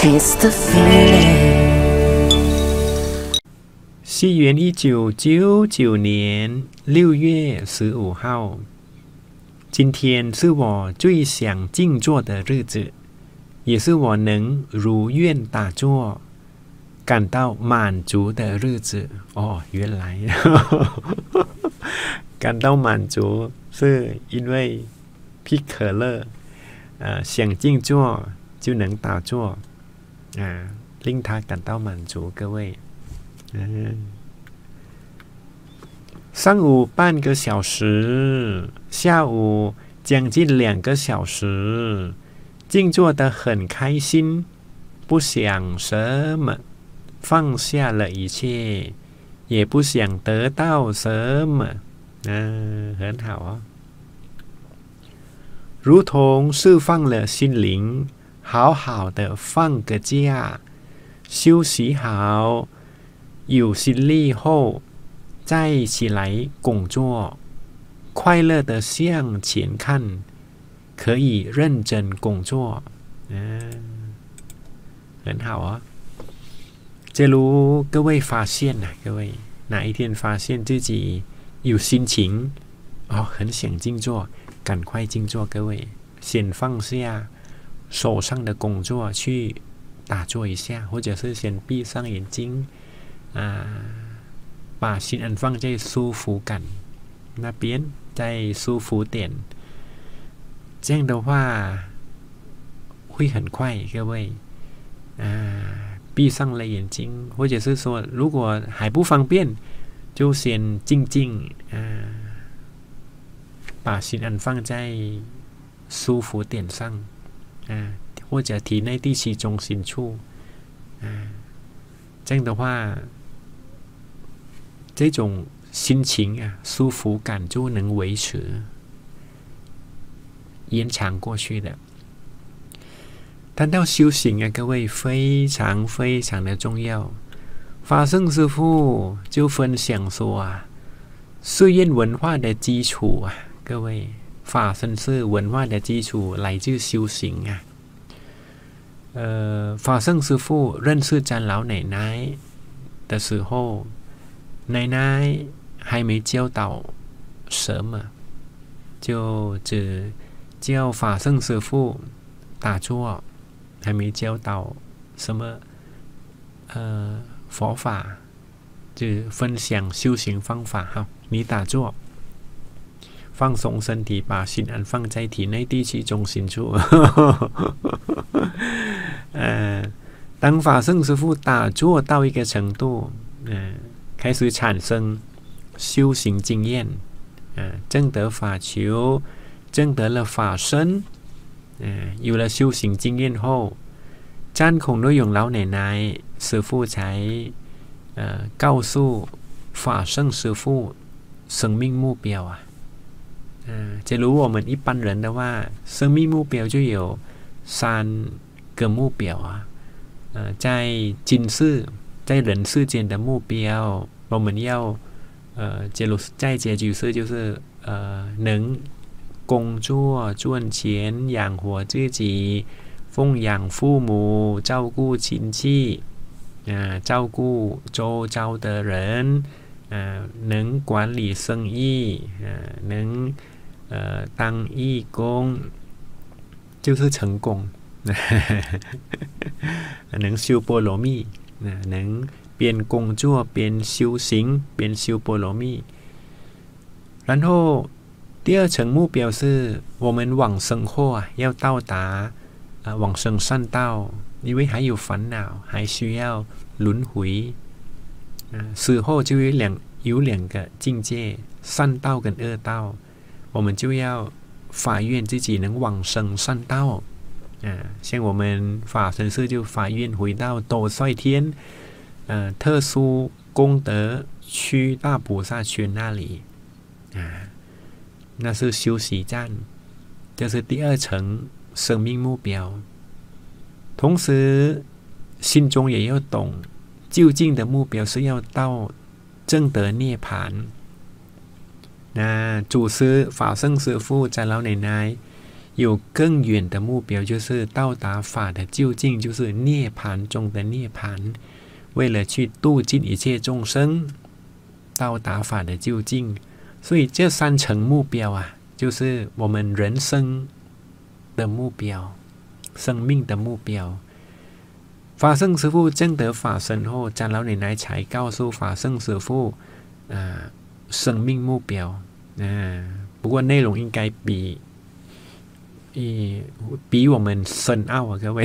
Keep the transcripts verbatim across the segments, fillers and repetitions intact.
Taste the feeling。 西元一九九九年六月十五号，今天是我最想静坐的日子，也是我能如愿打坐、感到满足的日子。哦，原来感到满足是因为พี่可乐，呃，想静坐就能打坐，啊，令他感到满足。各位，嗯。上午半个小时，下午将近两个小时，静坐得很开心，不想什么，放下了一切，也不想得到什么，嗯、啊，很好啊，如同释放了心灵，好好的放个假，休息好，有心力后再起来工作，快乐的向前看，可以认真工作，嗯，很好啊。假如各位发现啊，各位哪一天发现自己有心情哦，很想静坐，赶快静坐。各位先放下手上的工作去打坐一下，或者是先闭上眼睛啊。把心安放在舒服感那边，在舒服点，这样的话会很快。各位啊，闭上了眼睛，或者是说如果还不方便，就先静静啊，把心安放在舒服点上啊，或者体内第七中心处啊，这样的话这种心情啊，舒服感就能维持延长过去的。谈到修行啊，各位非常非常的重要。法圣师父就分享说啊，寺院文化的基础啊，各位，法身寺文化的基础来自修行啊。呃，法圣师父认识詹老奶奶的时候，奶奶还没教导什么，就只教法圣师父打坐，还没教导什么呃佛法，就分享修行方法哈。你打坐，放松身体，把心安放在体内第七中心处。呃，当法圣师父打坐到一个程度，嗯、呃。开始产生修行经验，啊，证得法球，证得了法身，啊，有了修行经验后，詹孔多永老奶奶师父才，呃，告诉法圣师父生命目标啊，啊，假如我们一般人的话，生命目标就有三个目标啊，呃，在今世。在人世间的目标，我们要呃，假如在结局世就是呃，能工作赚钱养活自己，奉养父母，照顾亲戚，啊、呃，照顾周遭的人，啊、呃，能管理生意，啊、呃，能呃当义工，就是成功，能修波罗蜜。能边工作边修行边修波罗蜜。然后第二层目标是我们往生后啊，要到达、呃、往生善道，因为还有烦恼，还需要轮回、呃、死后就有两有两个境界，善道跟恶道，我们就要发愿自己能往生善道。啊，像我们法身寺就发愿回到斗率天，呃，特殊功德区大菩萨群那里，啊，那是修习站，这是第二层生命目标。同时，心中也要懂，究竟的目标是要到证得涅槃。那祖师法圣师父在老奶奶有更远的目标，就是到达法的究竟，就是涅槃中的涅槃。为了去度尽一切众生，到达法的究竟。所以这三层目标啊，就是我们人生的目标，生命的目标。法圣师父证得法身后，长老奶奶才告诉法圣师父，呃，生命目标。呃，不过内容应该比，比我们深奥啊，各位，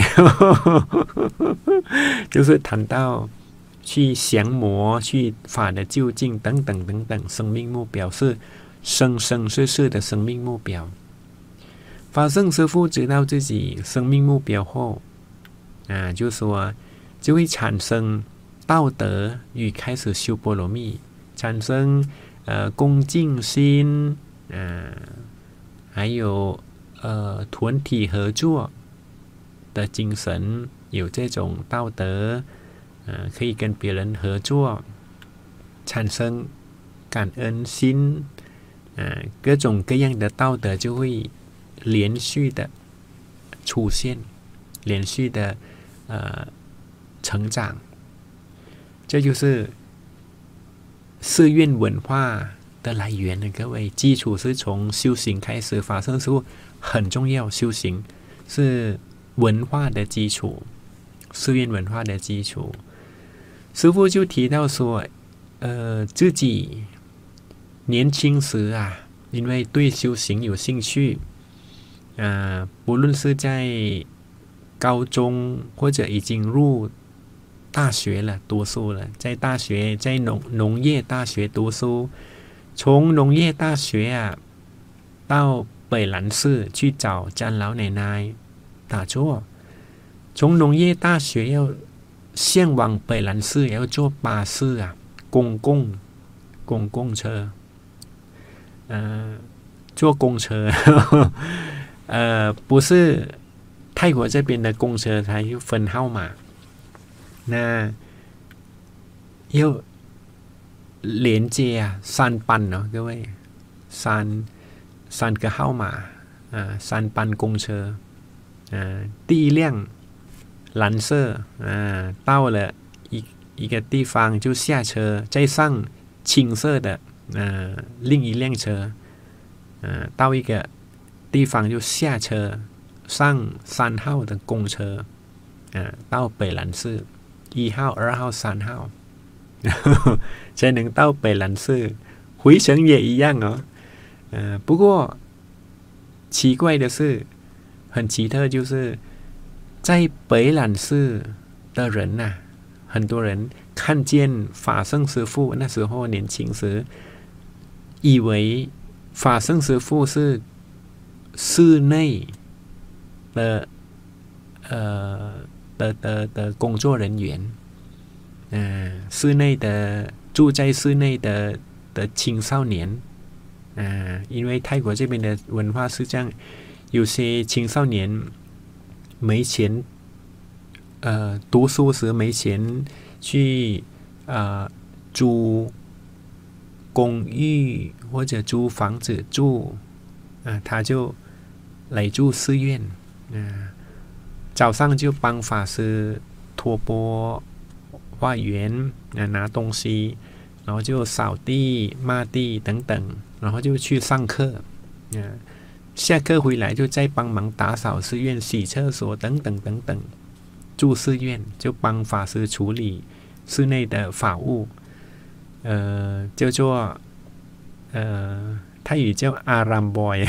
就是谈到去降魔、去法的究竟等等等等，生命目标是生生世世的生命目标。法圣师父知道自己生命目标后，啊，就说就会产生道德与开始修波罗蜜，产生呃恭敬心，啊，还有呃团体合作的精神，有这种道德。呃，可以跟别人合作，产生感恩心，呃，各种各样的道德就会连续的出现，连续的呃成长。这就是寺院文化的来源呢，各位，基础是从修行开始。法圣师父很重要，修行是文化的基础，寺院文化的基础。师父就提到说，呃，自己年轻时啊，因为对修行有兴趣，呃，不论是在高中或者已经入大学了，读书了，在大学在农农业大学读书，从农业大学啊到北兰寺去找长老奶奶打坐，从农业大学要向往北兰寺，也要坐巴士啊，公共公共车，呃，坐公车，呃，不是泰国这边的公车，它有分号码，那要连接啊，三班呢，各位，三三个号码啊，三班公车，呃，第一辆。蓝色，呃，到了一一个地方就下车，再上青色的，呃，另一辆车，呃，到一个地方就下车，上三号的公车，呃，到北兰寺，一号、二号、三号，才能到北兰寺。回程也一样哦，呃，不过奇怪的是，很奇特，就是在北兰寺的人呐、啊，很多人看见法圣师父那时候年轻时，以为法圣师父是寺内的呃的的的工作人员，嗯、呃，寺内的住在寺内的的青少年，嗯、呃，因为泰国这边的文化是这样，有些青少年没钱，呃，读书时没钱去呃租公寓或者租房子住，啊、呃，他就来住寺院，嗯、呃，早上就帮法师拖钵、化缘，呃，拿东西，然后就扫地、抹地等等，然后就去上课，嗯、呃。下课回来就再帮忙打扫寺院、洗厕所等等等等，住寺院就帮法师处理寺内的法务，呃，叫做呃泰语叫阿람 boy，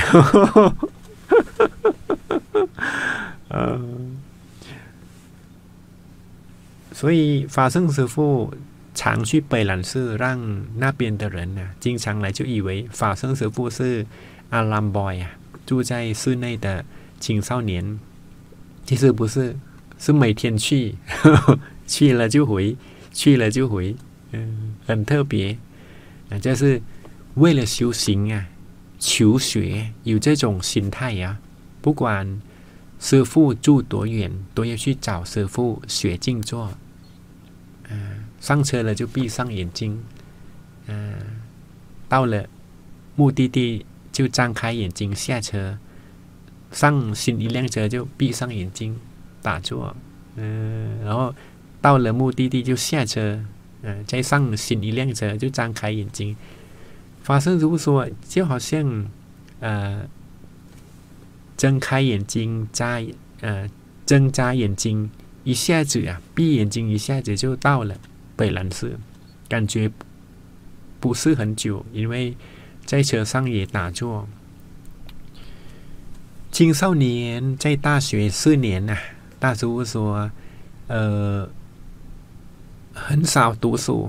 呃，所以法圣师父常去北兰寺，让那边的人呢、啊，经常来就以为法圣师父是阿람 boy 啊。住在寺内的青少年，其实不是，是每天去，呵呵去了就回，去了就回，嗯，很特别，啊，这是为了修行啊，求学有这种心态呀、啊，不管师父住多远，都要去找师父学静坐，嗯，上车了就闭上眼睛，嗯，到了目的地就张开眼睛下车， 上新一辆车就闭上眼睛打坐，嗯、呃，然后到了目的地就下车，嗯、呃，再上新一辆车就张开眼睛。法身师父说，就好像呃睁开眼睛眨呃睁眨眼睛，一下子啊闭眼睛一下子就到了北兰寺，感觉不是很久，因为在车上也打坐。青少年在大学四年啊，大师父说，呃，很少读书，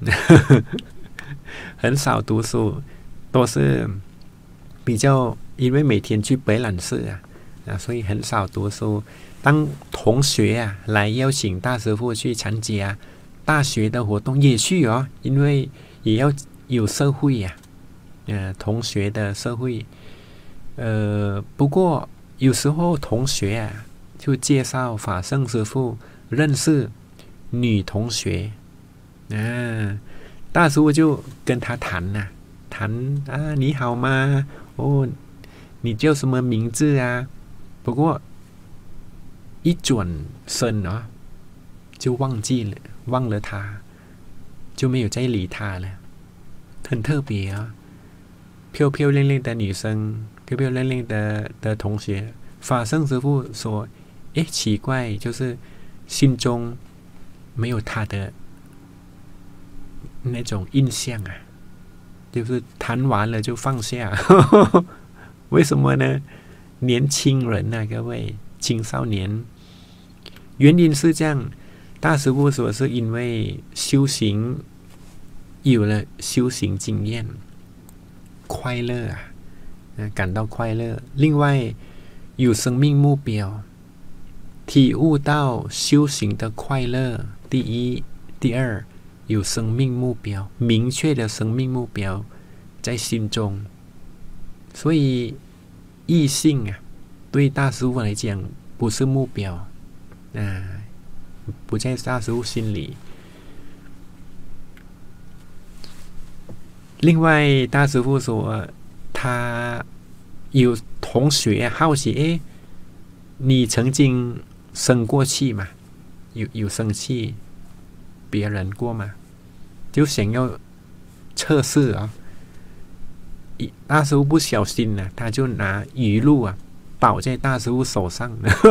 很少读书，都是比较因为每天去北兰寺啊，啊，所以很少读书。当同学啊来邀请大师父去参加大学的活动，也去哦，因为也要有社会呀、啊，呃，同学的社会。呃，不过有时候同学啊，就介绍法圣师父认识女同学，啊，大师父就跟他谈呐、啊，谈啊，你好吗？哦，你叫什么名字啊？不过一转身啊，就忘记了，忘了他，就没有再理他了，很特别啊，漂漂亮亮的女生。漂漂亮亮的的同学，法圣师父说：“诶，奇怪，就是心中没有他的那种印象啊，就是谈完了就放下。为什么呢？年轻人啊，各位青少年，原因是这样。大师父说，是因为修行有了修行经验，快乐啊。”感到快乐。另外，有生命目标，体悟到修行的快乐。第一，第二，有生命目标，明确的生命目标在心中。所以，异性啊，对大师父来讲不是目标，啊，不在大师父心里。另外，大师父说。他有同学好奇，诶，你曾经生过气吗？有有生气别人过吗？就想要测试啊。大师父不小心呢、啊，他就拿雨露啊倒在大师父手上，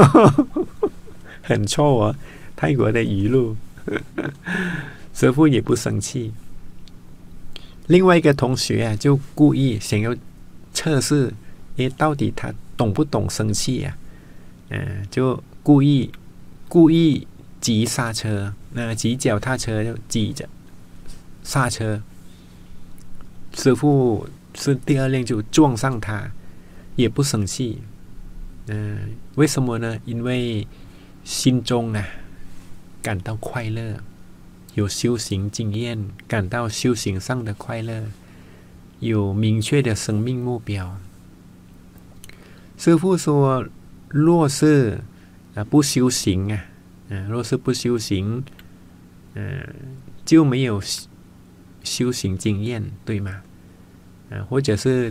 很臭啊，泰国的雨露。师父也不生气。另外一个同学啊，就故意想要测试，诶，到底他懂不懂生气呀、啊？嗯、呃，就故意故意急刹车，那、呃、急脚踏车就急着刹车。师父是第二辆就撞上他，也不生气。嗯、呃，为什么呢？因为心中啊感到快乐，有修行经验，感到修行上的快乐。有明确的生命目标。师父说，若是啊不修行啊，嗯、啊，若是不修行，嗯、啊，就没有修行经验，对吗？啊，或者是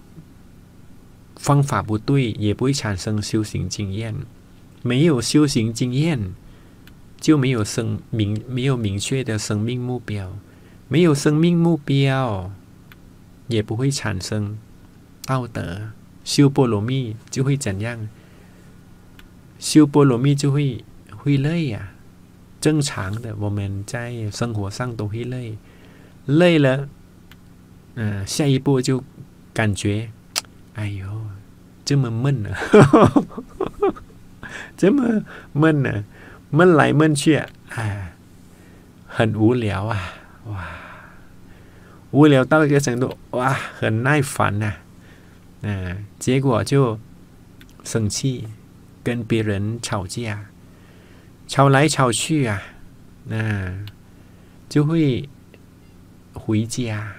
方法不对，也不会产生修行经验。没有修行经验，就没有生明没有明确的生命目标，没有生命目标。也不会产生道德，修波罗蜜就会怎样？修波罗蜜就会会累呀、啊，正常的，我们在生活上都会累，累了，嗯、呃，下一步就感觉，哎呦，这么闷啊，这么闷啊，闷来闷去啊，哎，很无聊啊，哇！无聊到一个程度，哇，很耐烦呐、啊，啊，结果就生气，跟别人吵架，吵来吵去啊，啊，就会回家，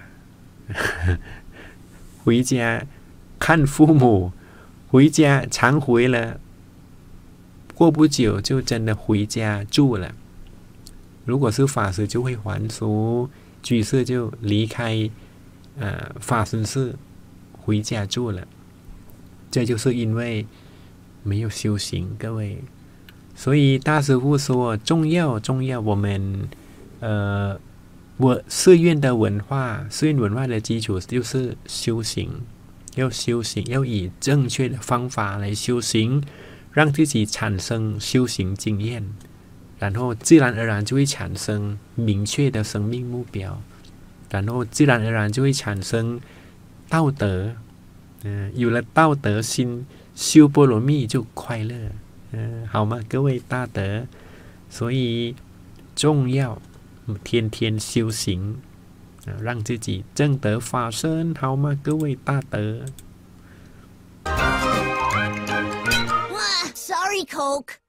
回家看父母，回家常回了，过不久就真的回家住了。如果是法师，就会还俗。居士就离开呃法身寺回家住了，这就是因为没有修行，各位。所以大师父说，重要重要，我们呃，我寺院的文化，寺院文化的基础就是修行，要修行，要以正确的方法来修行，让自己产生修行经验，然后自然而然就会产生明确的生命目标，然后自然而然就会产生道德。嗯、呃，有了道德心，修波罗蜜就快乐。嗯、呃，好吗？各位大德，所以重要，天天修行，啊、呃，让自己正得法身，好吗？各位大德。 Sorry, Coke.